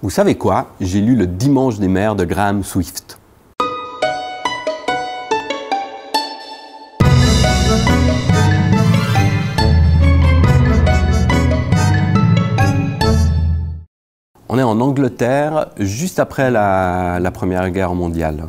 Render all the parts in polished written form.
Vous savez quoi? J'ai lu Le Dimanche des mères de Graham Swift. On est en Angleterre, juste après la Première Guerre mondiale.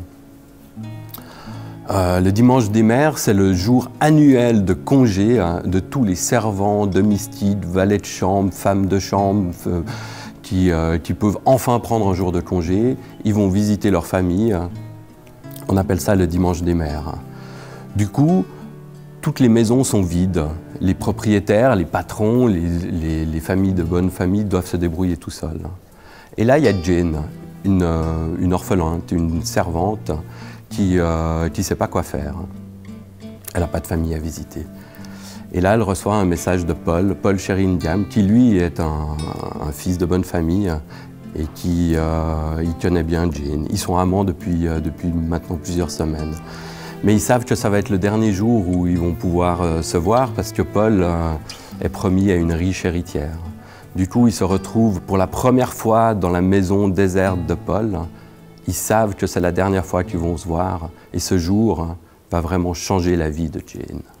Le Dimanche des mères, c'est le jour annuel de congé de tous les servants, domestiques, valets de chambre, femmes de chambre, qui peuvent enfin prendre un jour de congé. Ils vont visiter leur famille. On appelle ça le Dimanche des mères. Du coup, toutes les maisons sont vides. Les propriétaires, les patrons, les familles de bonne famille doivent se débrouiller tout seuls. Et là, il y a Jane, une orphelinte, une servante, qui ne sait pas quoi faire. Elle n'a pas de famille à visiter. Et là, elle reçoit un message de Paul Sheringham, qui lui est un fils de bonne famille et qui il connaît bien Jane. Ils sont amants depuis maintenant plusieurs semaines. Mais ils savent que ça va être le dernier jour où ils vont pouvoir se voir parce que Paul est promis à une riche héritière. Du coup, ils se retrouvent pour la première fois dans la maison déserte de Paul. Ils savent que c'est la dernière fois qu'ils vont se voir et ce jour va vraiment changer la vie de Jane.